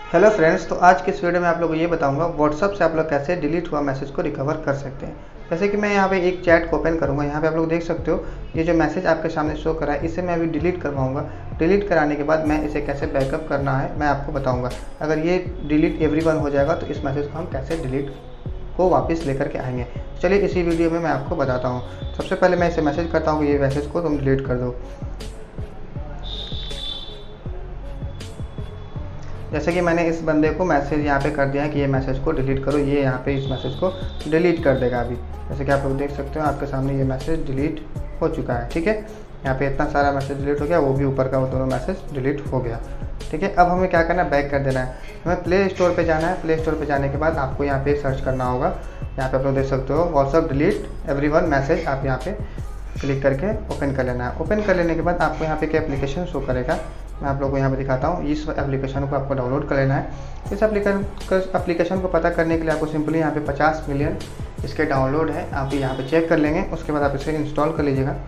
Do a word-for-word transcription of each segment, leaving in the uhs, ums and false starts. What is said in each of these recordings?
Hello friends, तो आज के इस वीडियो में आप लोगों को ये बताऊंगा व्हाट्सअप से आप लोग कैसे डिलीट हुआ मैसेज को रिकवर कर सकते हैं। जैसे कि मैं यहाँ पे एक चैट को ओपन करूँगा, यहाँ पे आप लोग देख सकते हो ये जो मैसेज आपके सामने शो करा है इसे मैं अभी डिलीट करवाऊँगा। डिलीट कराने के बाद मैं इसे कैसे बैकअप करना है मैं आपको बताऊँगा। अगर ये डिलीट एवरीवन हो जाएगा तो इस मैसेज को हम कैसे डिलीट को वापस लेकर के आएंगे। चलिए इसी वीडियो में मैं आपको बताता हूँ। सबसे पहले मैं इसे मैसेज करता हूँ कि ये मैसेज को तुम डिलीट कर दो। जैसे कि मैंने इस बंदे को मैसेज यहाँ पे कर दिया है कि ये मैसेज को डिलीट करो, ये यहाँ पे इस मैसेज को डिलीट कर देगा अभी। जैसे कि आप लोग देख सकते हो आपके सामने ये मैसेज डिलीट हो चुका है। ठीक है, यहाँ पे इतना सारा मैसेज डिलीट हो गया, वो भी ऊपर का वो दोनों मैसेज डिलीट हो गया। ठीक है, अब हमें क्या करना है, बैक कर देना है। हमें प्ले स्टोर पर जाना है। प्ले स्टोर पर जाने के बाद आपको यहाँ पे सर्च करना होगा। यहाँ पे आप लोग देख सकते हो व्हाट्सअप डिलीट एवरीवन मैसेज, आप यहाँ पे क्लिक करके ओपन कर लेना है। ओपन कर लेने के बाद आपको यहाँ पे क्या एप्लीकेशन शो करेगा, मैं आप लोगों को यहाँ पे दिखाता हूँ। इस एप्लीकेशन को आपको डाउनलोड कर लेना है। इस एप्लीकेशन को पता करने के लिए आपको सिंपली यहाँ पे पचास मिलियन इसके डाउनलोड है, आप यहाँ पे चेक कर लेंगे। उसके बाद आप इसे इंस्टॉल कर लीजिएगा।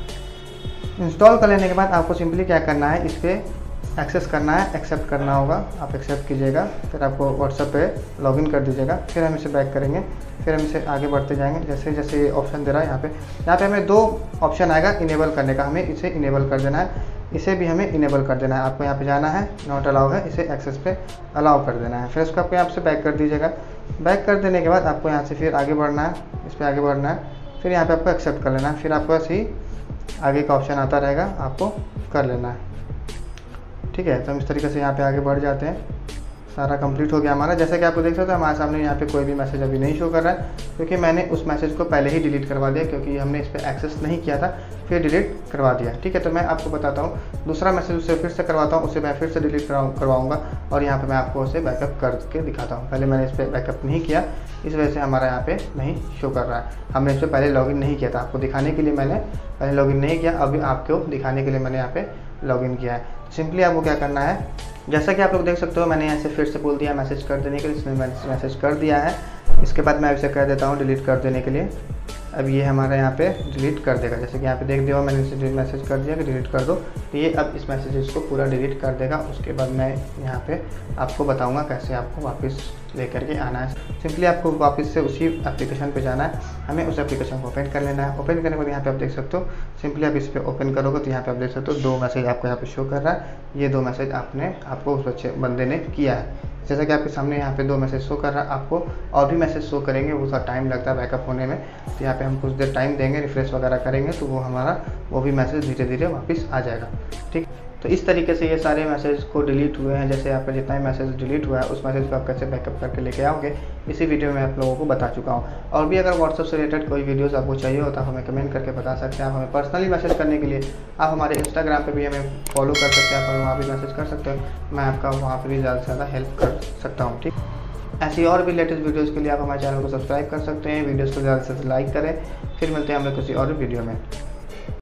इंस्टॉल कर लेने के बाद आपको सिंपली क्या करना है, इस पर एक्सेस करना है, एक्सेप्ट करना होगा। आप एक्सेप्ट कीजिएगा, फिर आपको व्हाट्सएप पे लॉगिन कर दीजिएगा। फिर हम इसे बैक करेंगे, फिर हम इसे आगे बढ़ते जाएंगे। जैसे जैसे ये ऑप्शन दे रहा है यहाँ पे यहाँ पे हमें दो ऑप्शन आएगा इनेबल करने का, हमें इसे इनेबल कर देना है, इसे भी हमें इनेबल कर देना है। आपको यहाँ पे जाना है, नॉट अलाउ है, इसे एक्सेस पे अलाउ कर देना है। फिर उसको आपको यहाँ से बैक कर दीजिएगा। बैक कर देने के बाद आपको यहाँ से फिर आगे बढ़ना है, इस पर आगे बढ़ना है, फिर यहाँ पे आपको एक्सेप्ट कर लेना है। फिर आपको ऐसे ही आगे का ऑप्शन आता रहेगा, आपको कर लेना है। ठीक है, तो हम इस तरीके से यहाँ पे आगे बढ़ जाते हैं। सारा कंप्लीट हो गया हमारा। जैसे कि आपको देख सकते हो हमारे सामने यहाँ पे कोई भी मैसेज अभी नहीं शो कर रहा है, क्योंकि मैंने उस मैसेज को पहले ही डिलीट करवा दिया, क्योंकि हमने इस पर एक्सेस नहीं किया था, फिर डिलीट करवा दिया। ठीक है, तो मैं आपको बताता हूँ दूसरा मैसेज उससे फिर से करवाता हूँ, उसे मैं फिर से डिलीट करवाऊँगा और यहाँ पर मैं आपको उसे बैकअप करके दिखाता हूँ। पहले मैंने इस पर बैकअप नहीं किया, इस वजह से हमारा यहाँ पे नहीं शो कर रहा है। हमने इस पर पहले लॉगिन नहीं किया था, आपको दिखाने के लिए मैंने पहले लॉगिन नहीं किया, अभी आपको दिखाने के लिए मैंने यहाँ पे लॉगिन किया है। सिंपली आपको क्या करना है, जैसा कि आप लोग देख सकते हो मैंने यहाँ से फिर से बोल दिया मैसेज कर देने के लिए, इसमें मैंने मैसेज कर दिया है। इसके बाद मैं इसे कह देता हूँ डिलीट कर देने के लिए। अब ये हमारा यहाँ पे डिलीट कर देगा। जैसे कि यहाँ पे देख दिया मैंने इसे मैसेज कर दिया कि डिलीट कर दो, तो ये अब इस मैसेज को पूरा डिलीट कर देगा। उसके बाद मैं यहाँ पे आपको बताऊँगा कैसे आपको वापस लेकर के आना है। सिंपली आपको वापस से उसी एप्लीकेशन पे जाना है, हमें उस एप्लीकेशन को ओपन कर लेना है। ओपन करने के बाद यहाँ पे आप देख सकते हो, सिंपली आप इस पर ओपन करोगे तो यहाँ पे आप देख सकते हो दो मैसेज आपको यहाँ पे शो कर रहा है। ये दो मैसेज आपने आपको उस बच्चे बंदे ने किया है। जैसा कि आपके सामने यहाँ पे दो मैसेज शो कर रहा है, आपको और भी मैसेज शो करेंगे, वो सा टाइम लगता है बैकअप होने में। तो यहाँ पे हम कुछ देर टाइम देंगे, रिफ्रेश वगैरह करेंगे तो वो हमारा वो भी मैसेज धीरे धीरे वापस आ जाएगा। ठीक, तो इस तरीके से ये सारे मैसेज को डिलीट हुए हैं। जैसे आपका जितना भी मैसेज डिलीट हुआ है उस मैसेज को आप कैसे बैकअप करके लेके आओगे, इसी वीडियो में आप लोगों को बता चुका हूँ। और भी अगर व्हाट्सअप से रिलेटेड कोई वीडियोस आपको चाहिए हो तो आप हमें कमेंट करके बता सकते हैं। आप हमें पर्सनली मैसेज करने के लिए आप हमारे इंस्टाग्राम पे भी हमें फॉलो कर सकते हैं, आप हमें वहाँ भी मैसेज कर सकते हो, मैं आपका वहाँ पर भी ज़्यादा से ज़्यादा हेल्प कर सकता हूँ। ठीक, ऐसी और भी लेटेस्ट वीडियोज़ के लिए आप हमारे चैनल को सब्सक्राइब कर सकते हैं। वीडियोज़ को ज़्यादा से ज़्यादा लाइक करें। फिर मिलते हैं हम लोग किसी और वीडियो में।